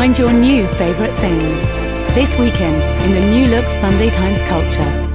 find your new favourite things. This weekend in the New Look Sunday Times Culture.